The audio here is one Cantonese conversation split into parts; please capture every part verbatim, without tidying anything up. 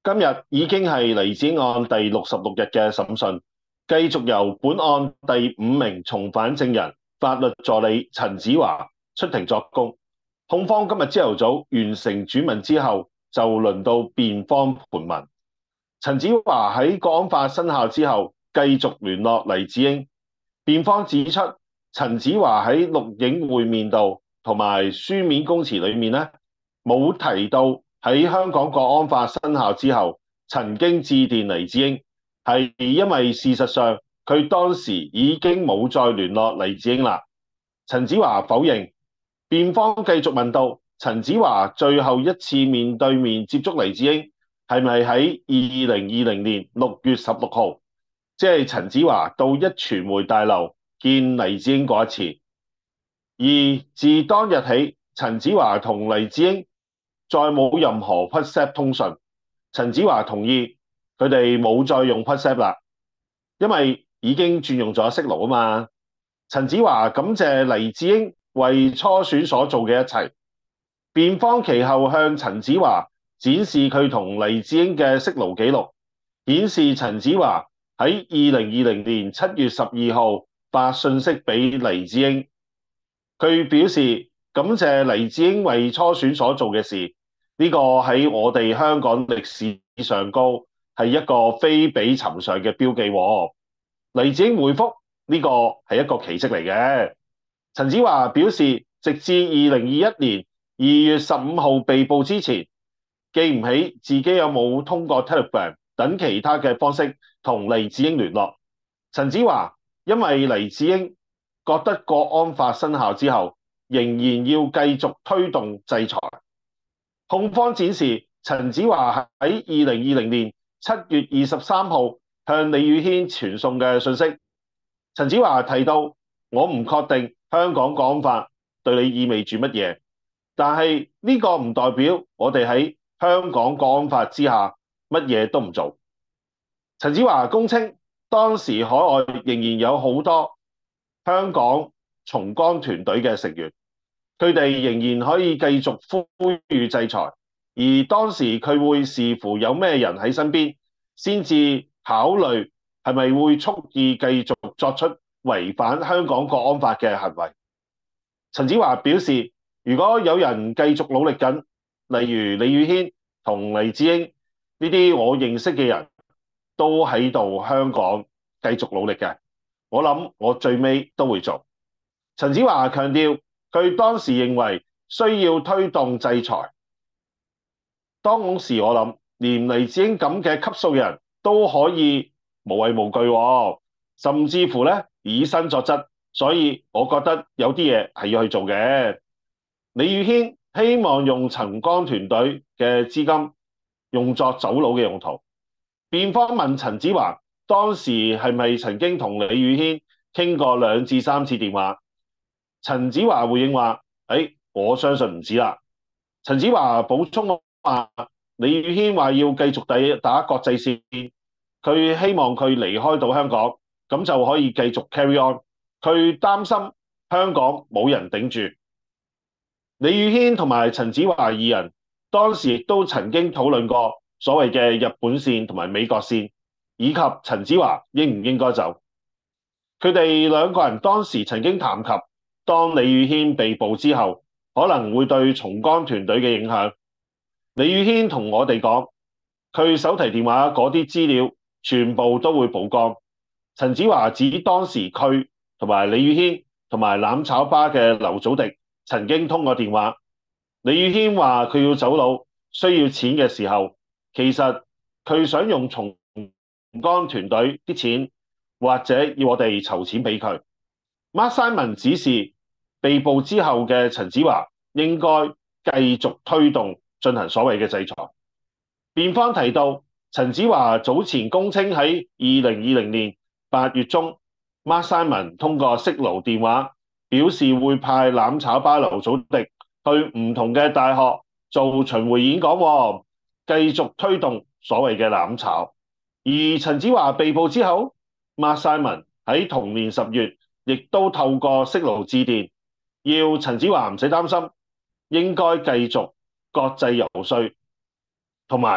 今日已經係黎智英案第六十六日嘅審訊，繼續由本案第五名從犯證人法律助理陳子華出庭作供。控方今日朝頭早完成主問之後，就輪到辯方盤問。陳子華喺國安法生效之後，繼續聯絡黎智英。辯方指出，陳子華喺錄影會面度同埋書面供詞裡面咧，冇提到喺香港國安法生效之後曾經致電黎智英，係因為事實上佢當時已經冇再聯絡黎智英啦。陳子華否認。辯方繼續問到陳子華最後一次面對面接觸黎智英係咪喺二零二零年六月十六號，即係陳子華到一傳媒大樓見黎智英嗰一次。而自當日起，陳子華同黎智英再冇任何 WhatsApp 通訊。陳子華同意佢哋冇再用 WhatsApp 啦，因為已經轉用咗 Signal 啊嘛。陳子華感謝黎智英為初選所做嘅一切。辯方其後向陳子華展示佢同黎智英嘅 Signal 記錄，顯示陳子華喺二零二零年七月十二號發訊息俾黎智英。佢表示感謝黎智英為初選所做嘅事，呢個喺我哋香港歷史上高係一個非比尋常嘅標記喎。黎智英回覆呢個係一個奇蹟嚟嘅。陳子華表示，直至二零二一年二月十五號被捕之前，記唔起自己有冇通過 Telegram 等其他嘅方式同黎智英聯絡。陳子華因為黎智英覺得國安法生效之後，仍然要繼續推動制裁。控方展示陳子華喺二零二零年七月二十三號向李宇軒傳送嘅訊息。陳子華提到，我唔確定香港國安法對你意味住乜嘢，但係呢個唔代表我哋喺香港國安法之下乜嘢都唔做。陳子華供稱，當時海外仍然有好多香港重光團隊嘅成員，佢哋仍然可以繼續呼籲制裁，而當時佢會視乎有咩人喺身邊，先至考慮係咪會蓄意繼續作出違反香港國安法嘅行為。陳子華表示，如果有人繼續努力緊，例如李宇軒同黎智英呢啲我認識嘅人都喺度香港繼續努力嘅，我諗我最尾都會做。陳子華強調，佢當時認為需要推動制裁。當時我諗，連黎智英咁嘅級數嘅人都可以無畏無懼喎，甚至乎咧以身作則，所以我覺得有啲嘢係要去做嘅。李宇軒希望用陳光團隊嘅資金用作走佬嘅用途。辯方問陳子華當時係咪曾經同李宇軒傾過兩至三次電話？陳子華回應話：誒，我相信唔止啦。陳子華補充話，李宇軒話要繼續打打國際線，佢希望佢離開到香港，咁就可以繼續 carry on。佢擔心香港冇人頂住。李宇軒同埋陳子華二人當時亦都曾經討論過所謂嘅日本線同埋美國線，以及陳子華應唔應該走。佢哋兩個人當時曾經談及，當李宇軒被捕之後，可能會對重光團隊嘅影響。李宇軒同我哋講，佢手提電話嗰啲資料全部都會曝光。陳子華指當時佢同埋李宇軒同埋攬炒巴嘅劉祖迪曾經通過電話。李宇軒話佢要走佬，需要錢嘅時候，其實佢想用重光團隊啲錢，或者要我哋籌錢俾佢。Mark Simon 指示被捕之後嘅陳子華應該繼續推動進行所謂嘅制裁。辯方提到，陳子華早前公稱喺二零二零年八月中，Mark Simon 通過 Signal 電話表示會派攬炒巴劉祖迪去唔同嘅大學做巡迴演講，繼續推動所謂嘅攬炒。而陳子華被捕之後，Mark Simon 喺同年十月亦都透過 Signal 致電，要陳子華唔使擔心，應該繼續國際游說，同埋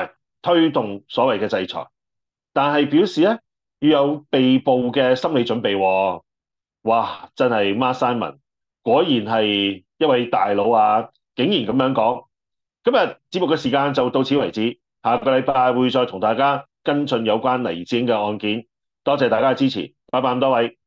推動所謂嘅制裁，但係表示咧要有被捕嘅心理準備喎。哇！真係 Mark Simon 果然係一位大佬啊，竟然咁樣講。今日節目嘅時間就到此為止，下個禮拜會再同大家跟進有關黎智英嘅案件。多謝大家嘅支持，拜拜咁多位。